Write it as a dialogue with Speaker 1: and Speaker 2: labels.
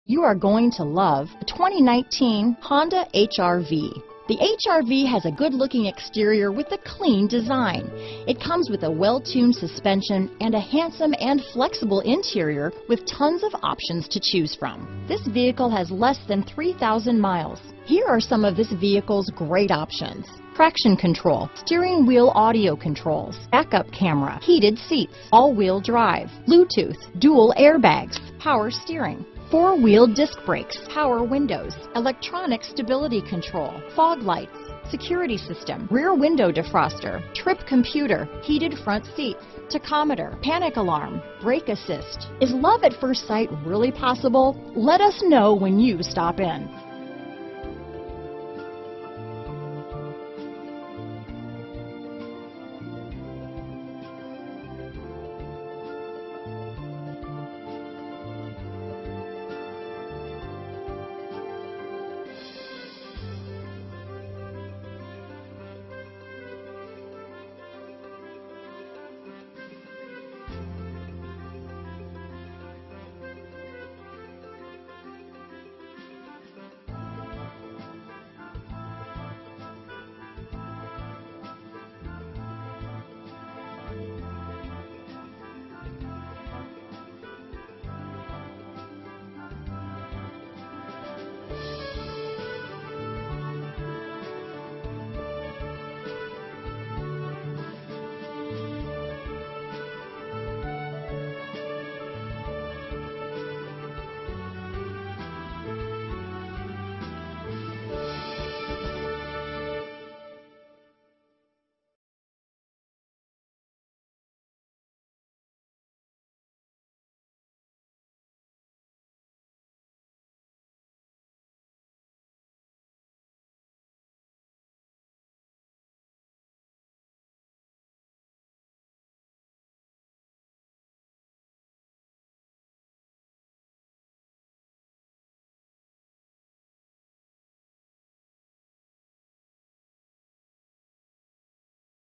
Speaker 1: You are going to love the 2019 Honda HR-V. The HR-V has a good-looking exterior with a clean design. It comes with a well-tuned suspension and a handsome and flexible interior with tons of options to choose from. This vehicle has less than 3,000 miles. Here are some of this vehicle's great options: traction control, steering wheel audio controls, backup camera, heated seats, all-wheel drive, Bluetooth, dual airbags, power steering, four-wheel disc brakes, power windows, electronic stability control, fog lights, security system, rear window defroster, trip computer, heated front seats, tachometer, panic alarm, brake assist. Is love at first sight really possible? Let us know when you stop in.